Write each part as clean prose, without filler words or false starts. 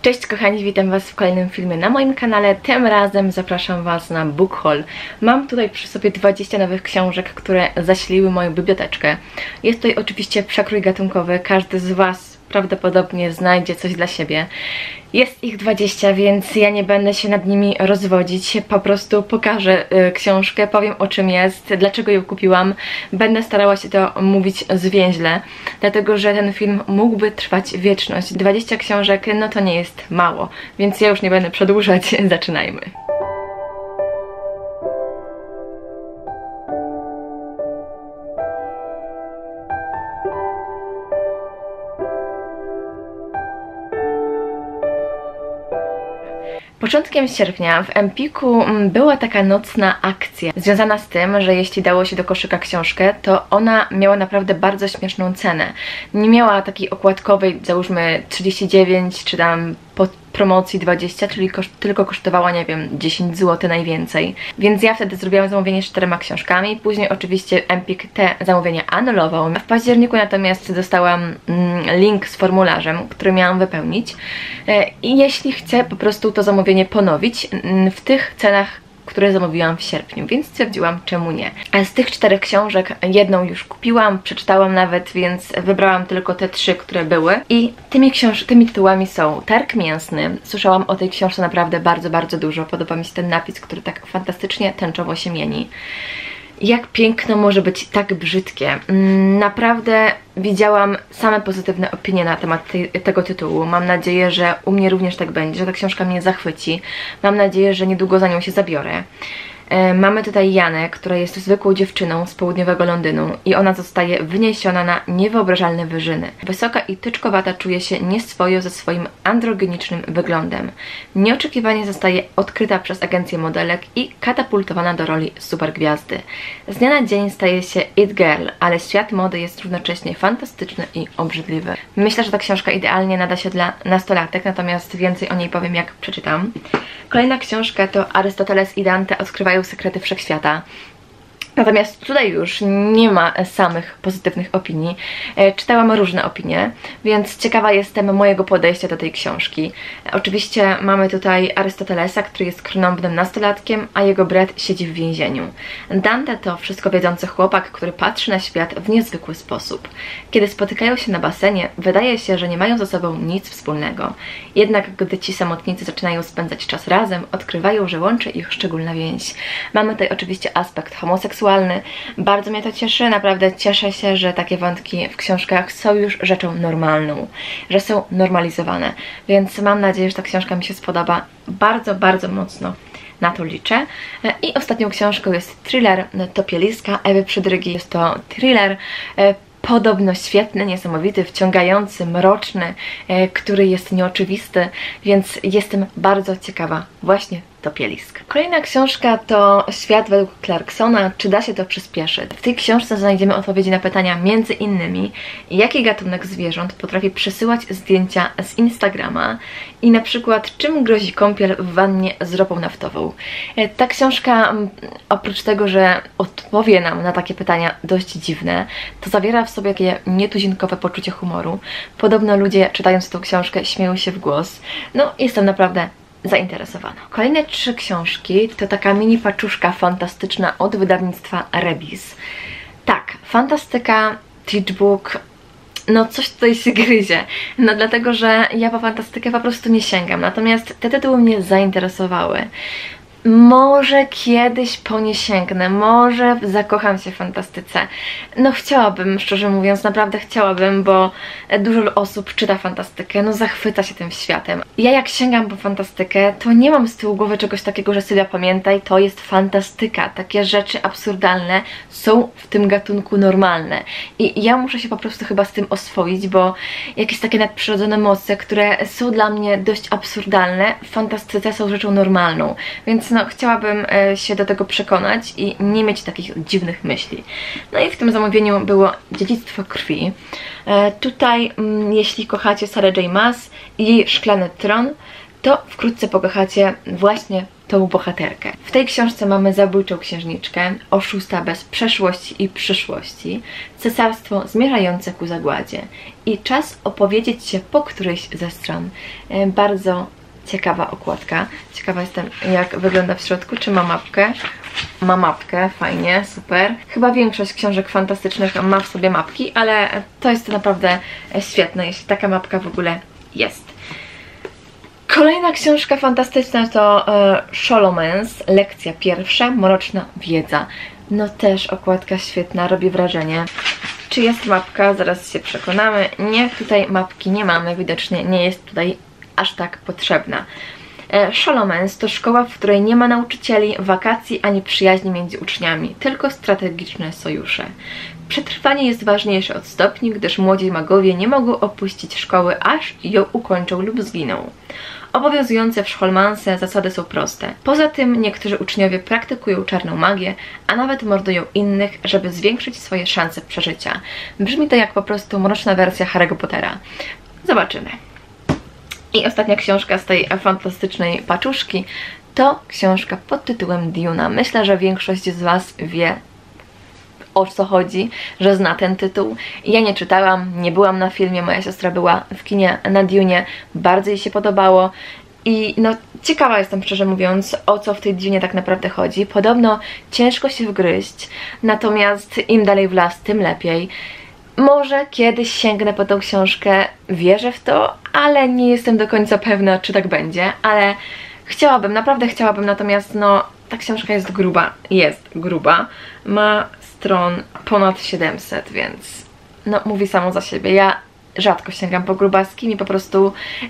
Cześć kochani, witam Was w kolejnym filmie na moim kanale. Tym razem zapraszam Was na book haul. Mam tutaj przy sobie 20 nowych książek, które zasiliły moją biblioteczkę. Jest tutaj oczywiście przekrój gatunkowy, każdy z Was prawdopodobnie znajdzie coś dla siebie. Jest ich 20, więc ja nie będę się nad nimi rozwodzić. Po prostu pokażę książkę, powiem o czym jest, dlaczego ją kupiłam. Będę starała się to mówić zwięźle, dlatego że ten film mógłby trwać wieczność. 20 książek, no to nie jest mało, więc ja już nie będę przedłużać. Zaczynajmy. Początkiem sierpnia w Empiku była taka nocna akcja związana z tym, że jeśli dało się do koszyka książkę, to ona miała naprawdę bardzo śmieszną cenę. Nie miała takiej okładkowej, załóżmy 39 czy tam po promocji 20, czyli tylko kosztowała, nie wiem, 10 zł najwięcej. Więc ja wtedy zrobiłam zamówienie z 4 książkami, później oczywiście Empik te zamówienia anulował. W październiku natomiast dostałam link z formularzem, który miałam wypełnić i jeśli chcę po prostu to zamówienie ponowić w tych cenach, które zamówiłam w sierpniu, więc stwierdziłam, czemu nie. A z tych 4 książek jedną już kupiłam, przeczytałam nawet, więc wybrałam tylko te 3, które były. I tymi tytułami są Targ Mięsny. Słyszałam o tej książce naprawdę bardzo, bardzo dużo. Podoba mi się ten napis, który tak fantastycznie tęczowo się mieni. Jak piękno może być tak brzydkie. Naprawdę widziałam same pozytywne opinie na temat tego tytułu. Mam nadzieję, że u mnie również tak będzie, że ta książka mnie zachwyci. Mam nadzieję, że niedługo za nią się zabiorę. Mamy tutaj Janę, która jest zwykłą dziewczyną z południowego Londynu i ona zostaje wyniesiona na niewyobrażalne wyżyny. Wysoka i tyczkowata czuje się nieswojo ze swoim androgenicznym wyglądem. Nieoczekiwanie zostaje odkryta przez agencję modelek i katapultowana do roli supergwiazdy. Z dnia na dzień staje się it girl, ale świat mody jest równocześnie fantastyczny i obrzydliwy. Myślę, że ta książka idealnie nada się dla nastolatek, natomiast więcej o niej powiem, jak przeczytam. Kolejna książka to Arystoteles i Dante odkrywają sekrety wszechświata. Natomiast tutaj już nie ma samych pozytywnych opinii. Czytałam różne opinie, więc ciekawa jestem mojego podejścia do tej książki. Oczywiście mamy tutaj Arystotelesa, który jest krnąbrnym nastolatkiem, a jego brat siedzi w więzieniu. Dante to wszystko wiedzący chłopak, który patrzy na świat w niezwykły sposób. Kiedy spotykają się na basenie, wydaje się, że nie mają ze sobą nic wspólnego. Jednak gdy ci samotnicy zaczynają spędzać czas razem, odkrywają, że łączy ich szczególna więź. Mamy tutaj oczywiście aspekt homoseksualny. Bardzo mnie to cieszy, naprawdę cieszę się, że takie wątki w książkach są już rzeczą normalną, że są normalizowane, więc mam nadzieję, że ta książka mi się spodoba. Bardzo, bardzo mocno na to liczę. I ostatnią książką jest thriller Topieliska Ewy Przydrygi. Jest to thriller podobno świetny, niesamowity, wciągający, mroczny, który jest nieoczywisty, więc jestem bardzo ciekawa właśnie Topielisk. Kolejna książka to Świat według Clarksona. Czy da się to przyspieszyć? W tej książce znajdziemy odpowiedzi na pytania między innymi, jaki gatunek zwierząt potrafi przesyłać zdjęcia z Instagrama i na przykład czym grozi kąpiel w wannie z ropą naftową. Ta książka oprócz tego, że odpowie nam na takie pytania dość dziwne, to zawiera w sobie takie nietuzinkowe poczucie humoru. Podobno ludzie czytając tą książkę śmieją się w głos. No, jestem naprawdę zainteresowana. Kolejne 3 książki to taka mini paczuszka fantastyczna od wydawnictwa Rebis. Tak, fantastyka, teachbook, no coś tutaj się gryzie. No dlatego, że ja po fantastykę po prostu nie sięgam. Natomiast te tytuły mnie zainteresowały. Może kiedyś po nie sięgnę, może zakocham się w fantastyce. No chciałabym, szczerze mówiąc, naprawdę chciałabym, bo dużo osób czyta fantastykę, no zachwyca się tym światem. Ja jak sięgam po fantastykę, to nie mam z tyłu głowy czegoś takiego, że Sylwia, pamiętaj, to jest fantastyka. Takie rzeczy absurdalne są w tym gatunku normalne. I ja muszę się po prostu chyba z tym oswoić, bo jakieś takie nadprzyrodzone moce, które są dla mnie dość absurdalne, w fantastyce są rzeczą normalną. Więc no, chciałabym się do tego przekonać i nie mieć takich dziwnych myśli. No i w tym zamówieniu było Dziedzictwo krwi. Tutaj, jeśli kochacie Sarah J. Maas i jej Szklany Tron, to wkrótce pokochacie właśnie tą bohaterkę. W tej książce mamy zabójczą księżniczkę, oszusta bez przeszłości i przyszłości, cesarstwo zmierzające ku zagładzie i czas opowiedzieć się po którejś ze stron. Bardzo ciekawa okładka. Ciekawa jestem, jak wygląda w środku. Czy ma mapkę? Ma mapkę, fajnie, super. Chyba większość książek fantastycznych ma w sobie mapki, ale to jest naprawdę świetne, jeśli taka mapka w ogóle jest. Kolejna książka fantastyczna to Scholomance, lekcja pierwsza, mroczna wiedza. No też okładka świetna, robi wrażenie. Czy jest mapka? Zaraz się przekonamy. Nie, tutaj mapki nie mamy, widocznie nie jest tutaj aż tak potrzebna. Scholomance to szkoła, w której nie ma nauczycieli, wakacji ani przyjaźni między uczniami, tylko strategiczne sojusze. Przetrwanie jest ważniejsze od stopni, gdyż młodzi magowie nie mogą opuścić szkoły, aż ją ukończą lub zginą. Obowiązujące w Scholomance zasady są proste. Poza tym niektórzy uczniowie praktykują czarną magię, a nawet mordują innych, żeby zwiększyć swoje szanse przeżycia. Brzmi to jak po prostu mroczna wersja Harry'ego Pottera. Zobaczymy. I ostatnia książka z tej fantastycznej paczuszki to książka pod tytułem Duna. Myślę, że większość z Was wie, o co chodzi, że zna ten tytuł. Ja nie czytałam, nie byłam na filmie, moja siostra była w kinie na Dunie, bardzo jej się podobało i no ciekawa jestem, szczerze mówiąc, o co w tej Dunie tak naprawdę chodzi. Podobno ciężko się wgryźć, natomiast im dalej w las, tym lepiej. Może kiedyś sięgnę po tą książkę, wierzę w to, ale nie jestem do końca pewna, czy tak będzie, ale chciałabym, naprawdę chciałabym, natomiast no ta książka jest gruba, ma stron ponad 700, więc no mówi samo za siebie. Ja rzadko sięgam po grubaski, mi po prostu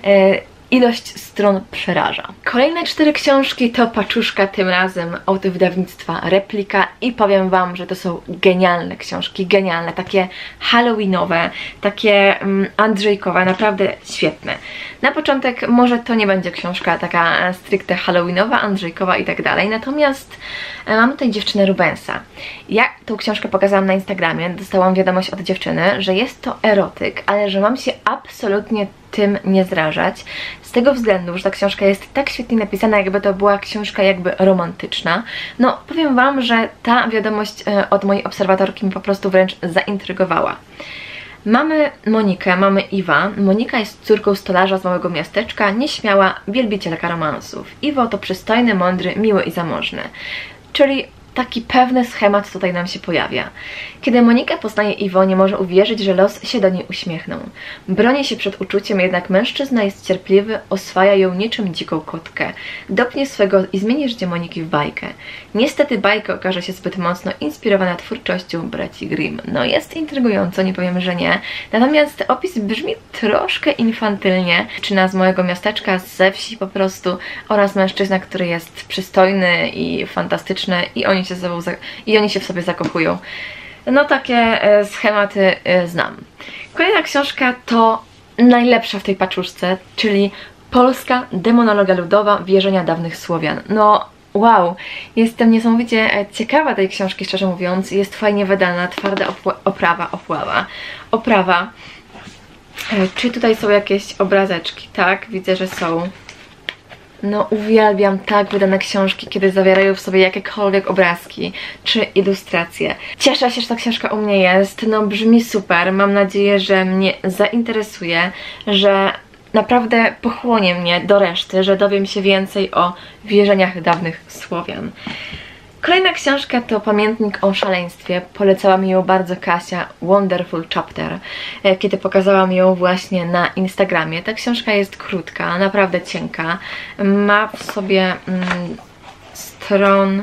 ilość stron przeraża. Kolejne 4 książki to paczuszka, tym razem od wydawnictwa Replika i powiem Wam, że to są genialne książki, genialne, takie halloweenowe, takie andrzejkowe, naprawdę świetne. Na początek może to nie będzie książka taka stricte halloweenowa, andrzejkowa i tak dalej, natomiast mam tutaj dziewczynę Rubensa. Ja tą książkę pokazałam na Instagramie, dostałam wiadomość od dziewczyny, że jest to erotyk, ale że mam się absolutnie tym nie zrażać, z tego względu, że ta książka jest tak świetnie napisana, jakby to była książka jakby romantyczna. No, powiem Wam, że ta wiadomość od mojej obserwatorki mi po prostu wręcz zaintrygowała. Mamy Monikę, mamy Iwa. Monika jest córką stolarza z małego miasteczka, nieśmiała, wielbicielka romansów. Iwo to przystojny, mądry, miły i zamożny. Czyli taki pewny schemat tutaj nam się pojawia. Kiedy Monika poznaje Iwo, nie może uwierzyć, że los się do niej uśmiechnął. Broni się przed uczuciem, jednak mężczyzna jest cierpliwy, oswaja ją niczym dziką kotkę. Dopnie swego i zmieni życie Moniki w bajkę. Niestety bajka okaże się zbyt mocno inspirowana twórczością braci Grimm. No jest intrygująco, nie powiem, że nie. Natomiast opis brzmi troszkę infantylnie. Dziewczyna z małego miasteczka, ze wsi po prostu, oraz mężczyzna, który jest przystojny i fantastyczny i oni się w sobie zakochują. No takie schematy znam. Kolejna książka to najlepsza w tej paczuszce, czyli Polska demonologia ludowa, wierzenia dawnych Słowian. No wow, jestem niesamowicie ciekawa tej książki, szczerze mówiąc. Jest fajnie wydana, twarda oprawa. Czy tutaj są jakieś obrazeczki? Tak, widzę, że są. No uwielbiam tak wydane książki, kiedy zawierają w sobie jakiekolwiek obrazki czy ilustracje. Cieszę się, że ta książka u mnie jest, no brzmi super, mam nadzieję, że mnie zainteresuje, że naprawdę pochłonie mnie do reszty, że dowiem się więcej o wierzeniach dawnych Słowian. Kolejna książka to Pamiętnik o szaleństwie. Polecała mi ją bardzo Kasia, Wonderful Chapter, kiedy pokazałam ją właśnie na Instagramie. Ta książka jest krótka, naprawdę cienka. Ma w sobie stron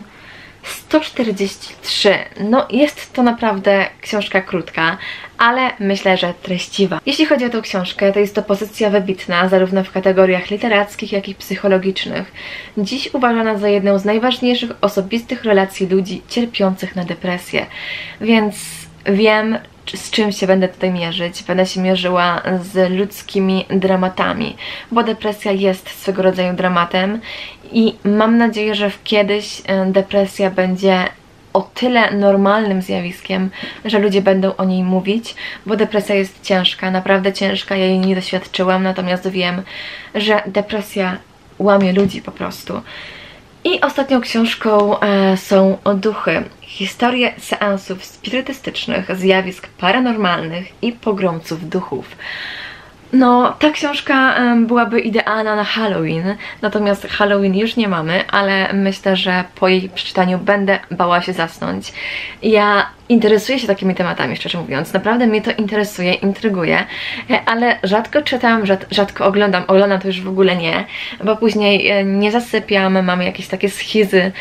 143. No jest to naprawdę książka krótka, ale myślę, że treściwa. Jeśli chodzi o tę książkę, to jest to pozycja wybitna, zarówno w kategoriach literackich, jak i psychologicznych. Dziś uważana za jedną z najważniejszych osobistych relacji ludzi cierpiących na depresję. Więc wiem, z czym się będę tutaj mierzyć. Będę się mierzyła z ludzkimi dramatami, bo depresja jest swego rodzaju dramatem i mam nadzieję, że kiedyś depresja będzie o tyle normalnym zjawiskiem, że ludzie będą o niej mówić, bo depresja jest ciężka, naprawdę ciężka, ja jej nie doświadczyłam, natomiast wiem, że depresja łamie ludzi po prostu. I ostatnią książką są Duchy. Historie seansów spirytystycznych, zjawisk paranormalnych i pogromców duchów. No, ta książka byłaby idealna na Halloween, natomiast Halloween już nie mamy, ale myślę, że po jej przeczytaniu będę bała się zasnąć. Ja interesuję się takimi tematami, szczerze mówiąc, naprawdę mnie to interesuje, intryguje, ale rzadko czytam, rzadko oglądam to już w ogóle nie, bo później nie zasypiam, mamy jakieś takie schizy,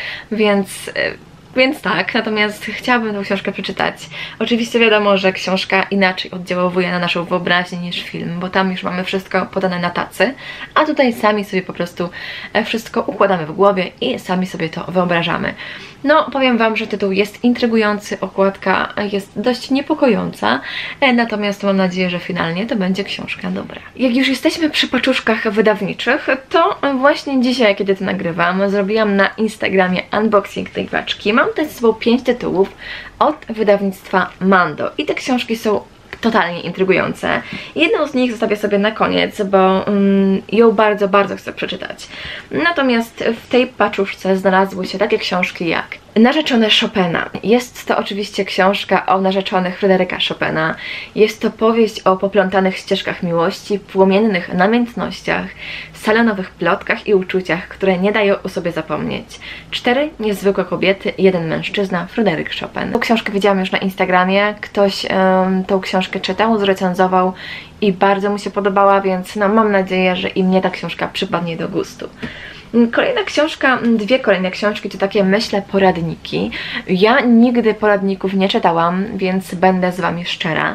więc tak, natomiast chciałabym tę książkę przeczytać. Oczywiście wiadomo, że książka inaczej oddziałuje na naszą wyobraźnię niż film, bo tam już mamy wszystko podane na tacy, a tutaj sami sobie po prostu wszystko układamy w głowie i sami sobie to wyobrażamy. No, powiem Wam, że tytuł jest intrygujący, okładka jest dość niepokojąca, natomiast mam nadzieję, że finalnie to będzie książka dobra. Jak już jesteśmy przy paczuszkach wydawniczych, to właśnie dzisiaj, kiedy to nagrywam, zrobiłam na Instagramie unboxing tej paczki. Mam tutaj ze sobą 5 tytułów od wydawnictwa Mando i te książki są totalnie intrygujące. Jedną z nich zostawię sobie na koniec, bo ją bardzo, bardzo chcę przeczytać. Natomiast w tej paczuszce znalazły się takie książki jak Narzeczone Chopina. Jest to oczywiście książka o narzeczonych Fryderyka Chopina. Jest to powieść o poplątanych ścieżkach miłości, płomiennych namiętnościach, salonowych plotkach i uczuciach, które nie dają o sobie zapomnieć. 4 niezwykłe kobiety, 1 mężczyzna, Fryderyk Chopin. Tą książkę widziałam już na Instagramie, ktoś tą książkę czytał, zrecenzował i bardzo mu się podobała, więc no, mam nadzieję, że i mnie ta książka przypadnie do gustu. Kolejna książka, 2 kolejne książki to takie, myślę, poradniki. Ja nigdy poradników nie czytałam, więc będę z Wami szczera.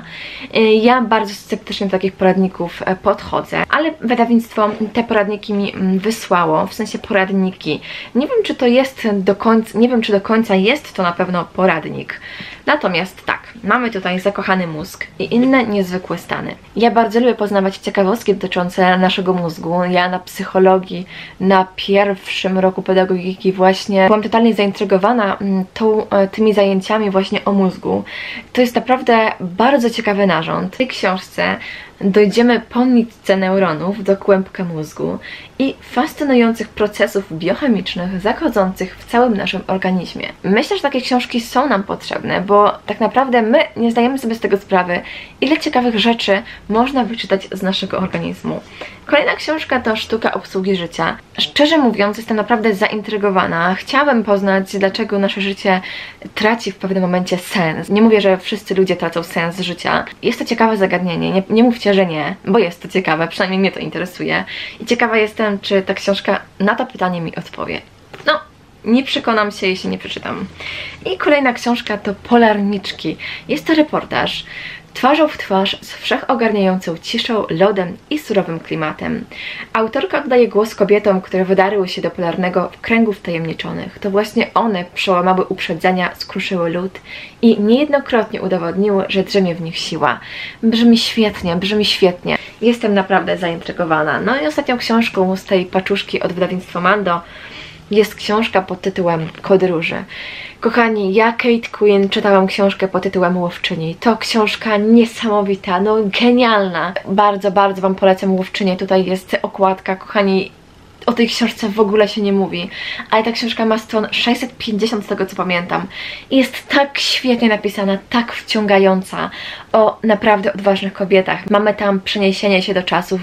Ja bardzo sceptycznie do takich poradników podchodzę, ale wydawnictwo te poradniki mi wysłało, w sensie poradniki. Nie wiem, czy to jest do końca, nie wiem, czy do końca jest to na pewno poradnik. Natomiast tak, mamy tutaj Zakochany mózg i inne niezwykłe stany. Ja bardzo lubię poznawać ciekawostki dotyczące naszego mózgu. Ja na psychologii, na pierwszym roku pedagogiki właśnie byłam totalnie zaintrygowana tymi zajęciami właśnie o mózgu. To jest naprawdę bardzo ciekawy narząd. W tej książce dojdziemy po nitce neuronów do kłębka mózgu i fascynujących procesów biochemicznych zachodzących w całym naszym organizmie. Myślę, że takie książki są nam potrzebne, bo tak naprawdę my nie zdajemy sobie z tego sprawy, ile ciekawych rzeczy można wyczytać z naszego organizmu. Kolejna książka to Sztuka obsługi życia. Szczerze mówiąc, jestem naprawdę zaintrygowana. Chciałabym poznać, dlaczego nasze życie traci w pewnym momencie sens. Nie mówię, że wszyscy ludzie tracą sens życia. Jest to ciekawe zagadnienie. Nie mówcie, że nie, bo jest to ciekawe. Przynajmniej mnie to interesuje. I ciekawa jestem, czy ta książka na to pytanie mi odpowie. No, nie przekonam się, jeśli nie przeczytam. I kolejna książka to Polarniczki. Jest to reportaż twarzą w twarz z wszechogarniającą ciszą, lodem i surowym klimatem. Autorka oddaje głos kobietom, które wydarły się do polarnego kręgu wtajemniczonych. To właśnie one przełamały uprzedzenia, skruszyły lód i niejednokrotnie udowodniły, że drzemie w nich siła. Brzmi świetnie, brzmi świetnie. Jestem naprawdę zaintrygowana. No i ostatnią książką z tej paczuszki od wydawnictwa Mando jest książka pod tytułem Kod Róży. Kochani, ja Kate Quinn czytałam książkę pod tytułem Łowczyni. To książka niesamowita, no genialna. Bardzo, bardzo Wam polecam Łowczynię. Tutaj jest okładka, kochani. O tej książce w ogóle się nie mówi, ale ta książka ma stron 650 z tego co pamiętam. I jest tak świetnie napisana, tak wciągająca o naprawdę odważnych kobietach. Mamy tam przeniesienie się do czasów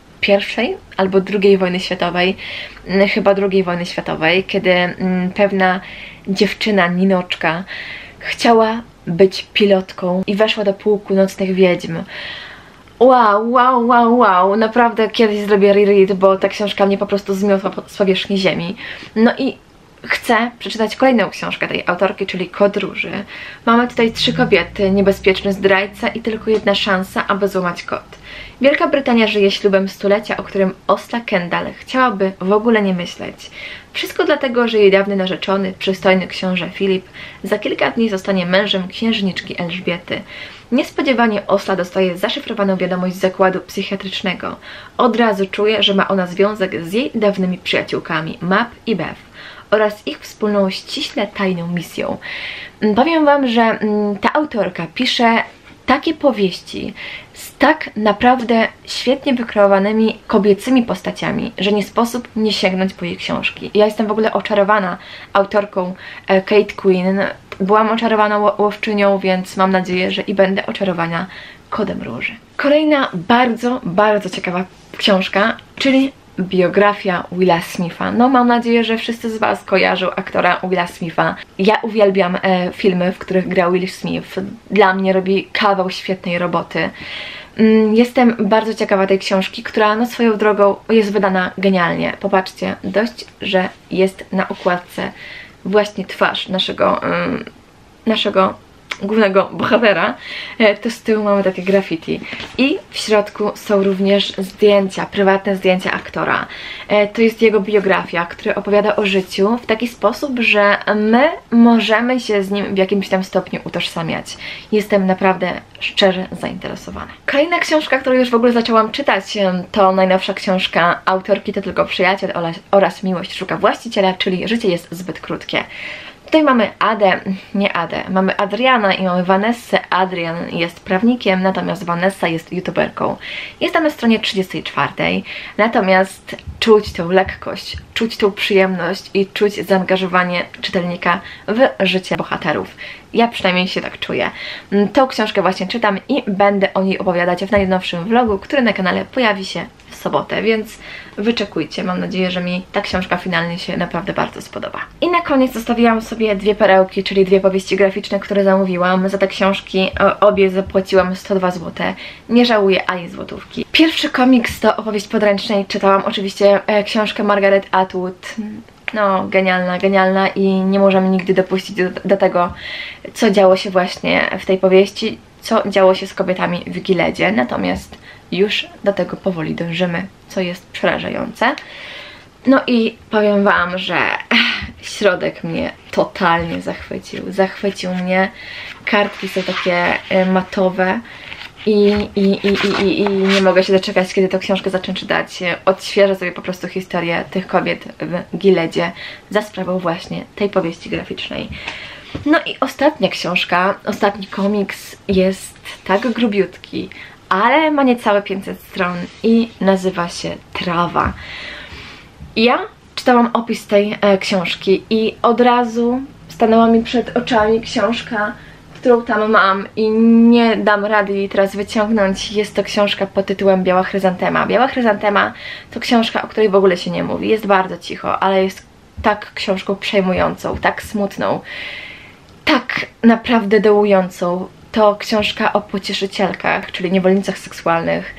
I albo II wojny światowej, chyba II wojny światowej, kiedy pewna dziewczyna, Ninoczka, chciała być pilotką i weszła do pułku nocnych wiedźm. Wow, naprawdę kiedyś zrobię reread, bo ta książka mnie po prostu zmiotła z powierzchni ziemi. No i chcę przeczytać kolejną książkę tej autorki, czyli Kod Róży. Mamy tutaj 3 kobiety, niebezpieczny zdrajca i tylko jedna szansa, aby złamać kod. Wielka Brytania żyje ślubem stulecia, o którym Osla Kendall chciałaby w ogóle nie myśleć. Wszystko dlatego, że jej dawny narzeczony, przystojny książę Filip za kilka dni zostanie mężem księżniczki Elżbiety. Niespodziewanie Osla dostaje zaszyfrowaną wiadomość z zakładu psychiatrycznego. Od razu czuje, że ma ona związek z jej dawnymi przyjaciółkami Mab i Bev oraz ich wspólną ściśle tajną misją. Powiem Wam, że ta autorka pisze takie powieści z tak naprawdę świetnie wykreowanymi kobiecymi postaciami, że nie sposób nie sięgnąć po jej książki. Ja jestem w ogóle oczarowana autorką Kate Quinn. Byłam oczarowana łowczynią, więc mam nadzieję, że i będę oczarowana Kodem Róży. Kolejna bardzo, bardzo ciekawa książka, czyli biografia Willa Smitha. No mam nadzieję, że wszyscy z Was kojarzą aktora Willa Smitha. Ja uwielbiam filmy, w których gra Will Smith. Dla mnie robi kawał świetnej roboty. Jestem bardzo ciekawa tej książki, która no swoją drogą jest wydana genialnie. Popatrzcie, dość, że jest na okładce właśnie twarz naszego głównego bohatera, to z tyłu mamy takie graffiti i w środku są również zdjęcia, prywatne zdjęcia aktora. To jest jego biografia, która opowiada o życiu w taki sposób, że my możemy się z nim w jakimś tam stopniu utożsamiać. Jestem naprawdę szczerze zainteresowana. Kolejna książka, którą już w ogóle zaczęłam czytać, to najnowsza książka autorki To tylko przyjaciel oraz Miłość szuka właściciela, czyli Życie jest zbyt krótkie. Tutaj mamy mamy Adriana i mamy Vanessę. Adrian jest prawnikiem, natomiast Vanessa jest youtuberką. Jestem na stronie 34, natomiast czuć tą lekkość, czuć tą przyjemność i czuć zaangażowanie czytelnika w życie bohaterów. Ja przynajmniej się tak czuję. Tą książkę właśnie czytam i będę o niej opowiadać w najnowszym vlogu, który na kanale pojawi się w sobotę, więc wyczekujcie. Mam nadzieję, że mi ta książka finalnie się naprawdę bardzo spodoba. I na koniec zostawiłam sobie dwie perełki, czyli dwie powieści graficzne, które zamówiłam. Za te książki obie zapłaciłam 102 zł. Nie żałuję ani złotówki. Pierwszy komiks to opowieść podręcznej. Czytałam oczywiście książkę Margaret Atwood. No, genialna, genialna i nie możemy nigdy dopuścić do tego, co działo się właśnie w tej powieści, co działo się z kobietami w Gileadzie, natomiast już do tego powoli dążymy, co jest przerażające. No i powiem Wam, że środek mnie totalnie zachwycił. Zachwycił mnie. Kartki są takie matowe. I nie mogę się doczekać, kiedy tę książkę zacznę czytać. Odświeżę sobie po prostu historię tych kobiet w Gileadzie za sprawą właśnie tej powieści graficznej. No i ostatnia książka, ostatni komiks jest tak grubiutki, ale ma niecałe 500 stron i nazywa się Trawa. Ja czytałam opis tej książki i od razu stanęła mi przed oczami książka, którą tam mam i nie dam rady jej teraz wyciągnąć. Jest to książka pod tytułem Biała chryzantema. Biała chryzantema to książka, o której w ogóle się nie mówi. Jest bardzo cicho, ale jest tak książką przejmującą, tak smutną, tak naprawdę dołującą. To książka o pocieszycielkach, czyli niewolnicach seksualnych,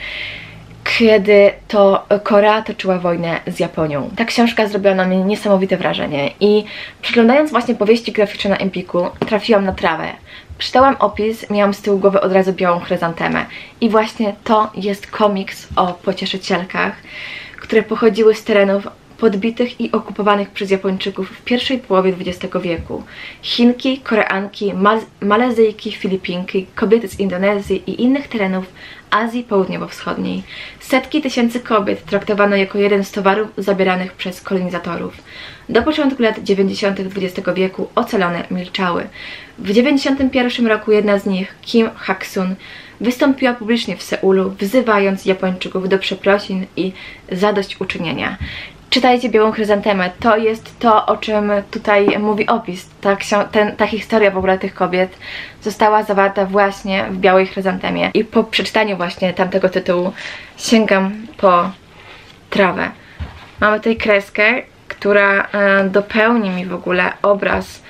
kiedy to Korea toczyła wojnę z Japonią. Ta książka zrobiła na mnie niesamowite wrażenie i przeglądając właśnie powieści graficzne na Empiku trafiłam na Trawę. Przeczytałam opis, miałam z tyłu głowy od razu Białą chryzantemę i właśnie to jest komiks o pocieszycielkach, które pochodziły z terenów podbitych i okupowanych przez Japończyków w pierwszej połowie XX wieku. Chinki, Koreanki, Malezyjki, Filipinki, kobiety z Indonezji i innych terenów Azji Południowo-Wschodniej. Setki tysięcy kobiet traktowano jako jeden z towarów zabieranych przez kolonizatorów. Do początku lat 90. XX wieku ocalone milczały. W 1991 roku jedna z nich, Kim Hak-sun, wystąpiła publicznie w Seulu, wzywając Japończyków do przeprosin i zadośćuczynienia. Czytajcie Białą chryzantemę, to jest to, o czym tutaj mówi opis. Ta historia w ogóle tych kobiet została zawarta właśnie w Białej chryzantemie. I po przeczytaniu właśnie tamtego tytułu sięgam po Trawę. Mamy tutaj kreskę, która dopełni mi w ogóle obraz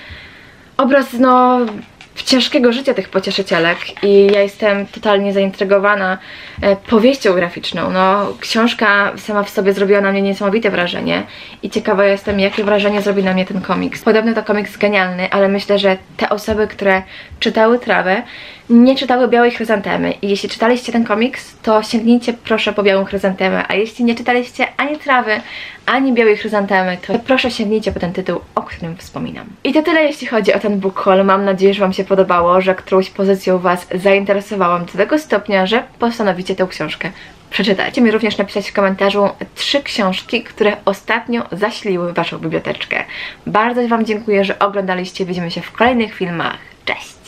no ciężkiego życia tych pocieszycielek i ja jestem totalnie zaintrygowana powieścią graficzną. No, książka sama w sobie zrobiła na mnie niesamowite wrażenie i ciekawa jestem, jakie wrażenie zrobi na mnie ten komiks. Podobno to komiks genialny, ale myślę, że te osoby, które czytały Trawę, nie czytały Białej chryzantemy i jeśli czytaliście ten komiks, to sięgnijcie proszę po Białą chryzantemę, a jeśli nie czytaliście ani Trawy, ani Białej chryzantemy, to proszę sięgnijcie po ten tytuł, o którym wspominam. I to tyle jeśli chodzi o ten book haul. Mam nadzieję, że Wam się podobało, że którąś pozycją Was zainteresowałam do tego stopnia, że postanowicie tę książkę przeczytać. Możecie mi również napisać w komentarzu 3 książki, które ostatnio zasiliły Waszą biblioteczkę. Bardzo Wam dziękuję, że oglądaliście. Widzimy się w kolejnych filmach. Cześć!